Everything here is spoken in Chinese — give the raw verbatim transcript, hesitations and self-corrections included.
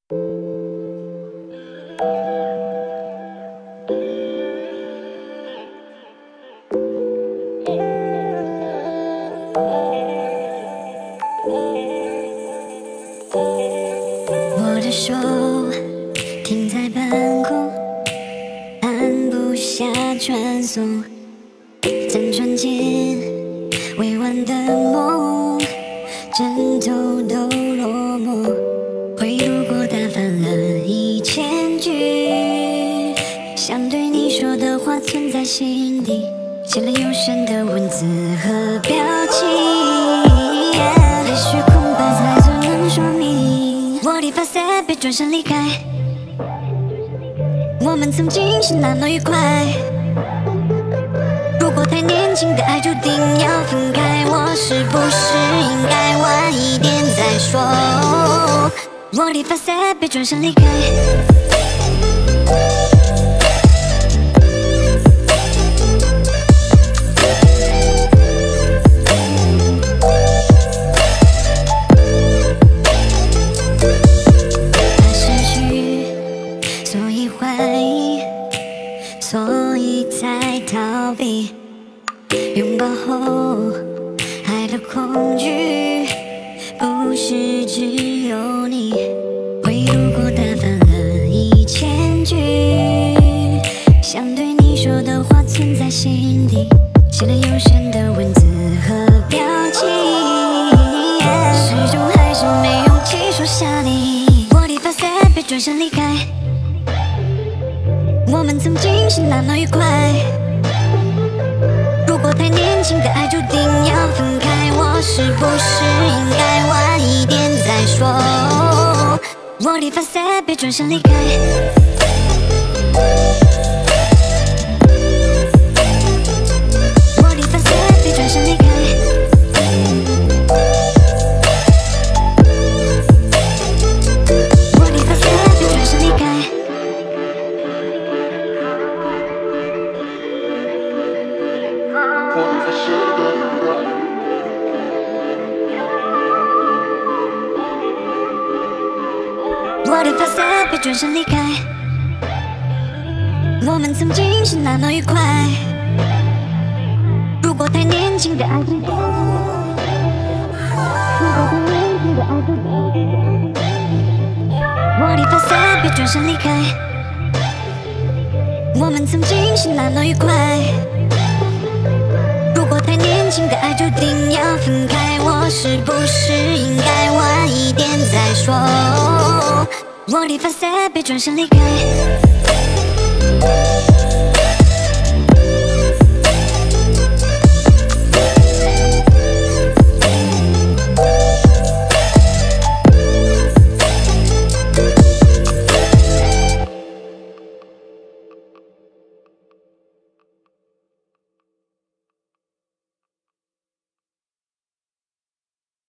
我的手停在半空，按不下传送，辗转间未完的梦，枕头都落寞，回路过打翻了一千句，想对你说的话存在心底，写了幽深的文字和表情，也许空白才最能说明我的发现，别转身离开，我们曾经是那么愉快，如果太年轻的爱注定要分开，我是不是应该晚一点再说，我的发现，别转身离开，所以才逃避，拥抱后爱的恐惧，不是只有你，回路过打翻了一千句，想对你说的话存在心底，写了幽深的文字和表情，始终还是没勇气说下你，我的发现，别转身离开，我们曾经是那么愉快，如果太年轻的爱注定要分开，我是不是应该晚一点再说，我的发现，别转身离开，我的发现，别转身离开，我的发现，别转身离开，我的发现，别转身离开，我们曾经是那么愉快，如果太年轻的爱注定，如果太年轻的爱注定，我的发现，别转身离开，我们曾经是那么愉快，如果太年轻的爱注定要分开，我是不是应该晚一点再说，我的发现，别转身离开。